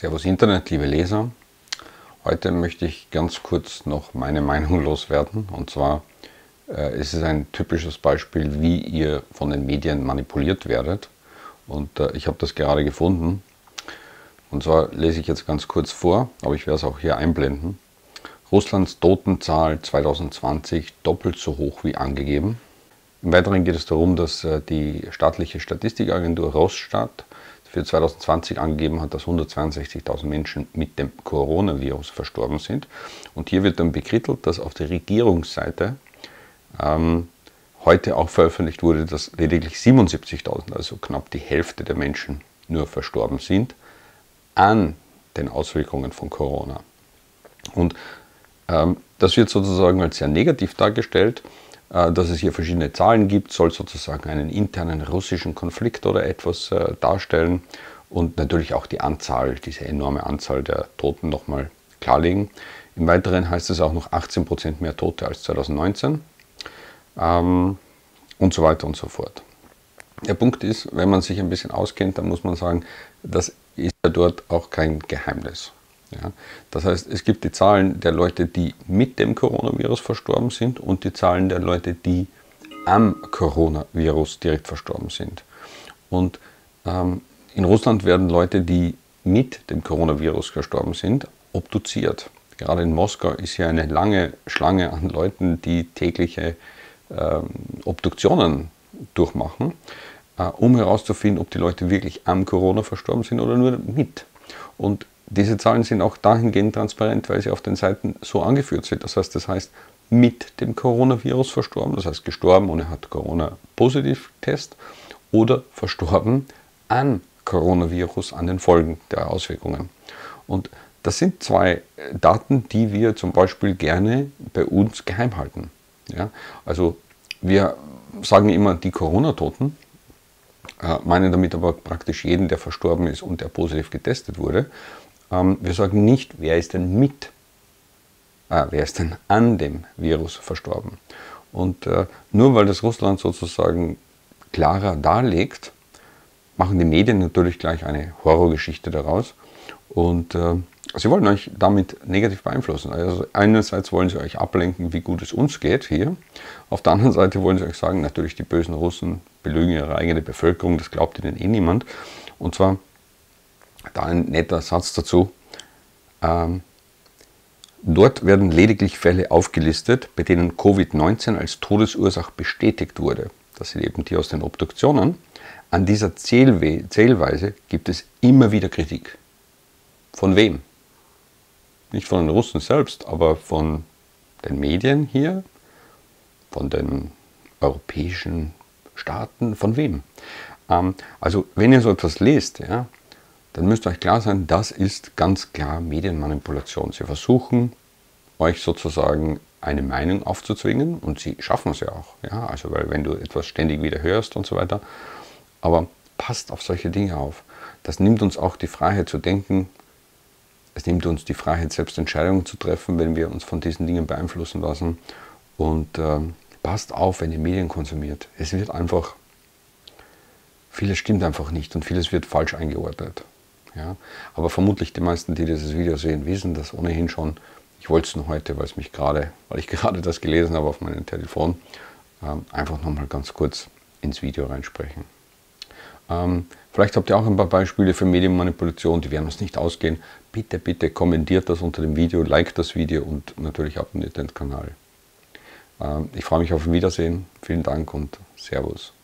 Servus Internet, liebe Leser. Heute möchte ich ganz kurz noch meine Meinung loswerden. Und zwar ist es ein typisches Beispiel, wie ihr von den Medien manipuliert werdet. Und ich habe das gerade gefunden. Und zwar lese ich jetzt ganz kurz vor, aber ich werde es auch hier einblenden. Russlands Totenzahl 2020 doppelt so hoch wie angegeben. Im Weiteren geht es darum, dass die staatliche Statistikagentur Rosstat für 2020 angegeben hat, dass 162.000 Menschen mit dem Coronavirus verstorben sind. Und hier wird dann bekrittelt, dass auf der Regierungsseite heute auch veröffentlicht wurde, dass lediglich 77.000, also knapp die Hälfte der Menschen nur verstorben sind an den Auswirkungen von Corona. Und das wird sozusagen als sehr negativ dargestellt, dass es hier verschiedene Zahlen gibt, soll sozusagen einen internen russischen Konflikt oder etwas darstellen und natürlich auch die Anzahl, diese enorme Anzahl der Toten nochmal klarlegen. Im Weiteren heißt es auch noch 18% mehr Tote als 2019 und so weiter und so fort. Der Punkt ist, wenn man sich ein bisschen auskennt, dann muss man sagen, das ist ja dort auch kein Geheimnis. Ja, das heißt, es gibt die Zahlen der Leute, die mit dem Coronavirus verstorben sind und die Zahlen der Leute, die am Coronavirus direkt verstorben sind. Und in Russland werden Leute, die mit dem Coronavirus gestorben sind, obduziert. Gerade in Moskau ist hier eine lange Schlange an Leuten, die tägliche Obduktionen durchmachen, um herauszufinden, ob die Leute wirklich am Corona verstorben sind oder nur mit. Und diese Zahlen sind auch dahingehend transparent, weil sie auf den Seiten so angeführt sind. Das heißt mit dem Coronavirus verstorben, das heißt gestorben und er hat Corona-Positiv-Test oder verstorben an Coronavirus, an den Folgen der Auswirkungen. Und das sind zwei Daten, die wir zum Beispiel gerne bei uns geheim halten. Ja? Also wir sagen immer die Corona-Toten, meinen damit aber praktisch jeden, der verstorben ist und der positiv getestet wurde. Wir sagen nicht, wer ist denn wer ist denn an dem Virus verstorben. Und nur weil das Russland sozusagen klarer darlegt, machen die Medien natürlich gleich eine Horrorgeschichte daraus. Und sie wollen euch damit negativ beeinflussen. Also einerseits wollen sie euch ablenken, wie gut es uns geht hier. Auf der anderen Seite wollen sie euch sagen, natürlich die bösen Russen belügen ihre eigene Bevölkerung, das glaubt ihnen eh niemand. Und zwar, da ein netter Satz dazu, dort werden lediglich Fälle aufgelistet, bei denen Covid-19 als Todesursache bestätigt wurde. Das sind eben die aus den Obduktionen. An dieser Zählweise gibt es immer wieder Kritik. Von wem? Nicht von den Russen selbst, aber von den Medien hier, von den europäischen Staaten, von wem? Also wenn ihr so etwas lest, ja, dann müsst euch klar sein, das ist ganz klar Medienmanipulation. Sie versuchen, euch sozusagen eine Meinung aufzuzwingen und sie schaffen es ja auch. Ja, also weil wenn du etwas ständig wieder hörst und so weiter, aber passt auf solche Dinge auf. Das nimmt uns auch die Freiheit zu denken, es nimmt uns die Freiheit, selbst Entscheidungen zu treffen, wenn wir uns von diesen Dingen beeinflussen lassen. Und passt auf, wenn ihr Medien konsumiert. Es wird einfach, vieles stimmt einfach nicht und vieles wird falsch eingeordnet. Ja? Aber vermutlich die meisten, die dieses Video sehen, wissen das ohnehin schon. Ich wollte es nur heute, weil ich gerade das gelesen habe auf meinem Telefon, einfach nochmal ganz kurz ins Video reinsprechen. Vielleicht habt ihr auch ein paar Beispiele für Medienmanipulation, die werden uns nicht ausgehen. Bitte, bitte kommentiert das unter dem Video, liked das Video und natürlich abonniert den Kanal. Ich freue mich auf ein Wiedersehen. Vielen Dank und Servus.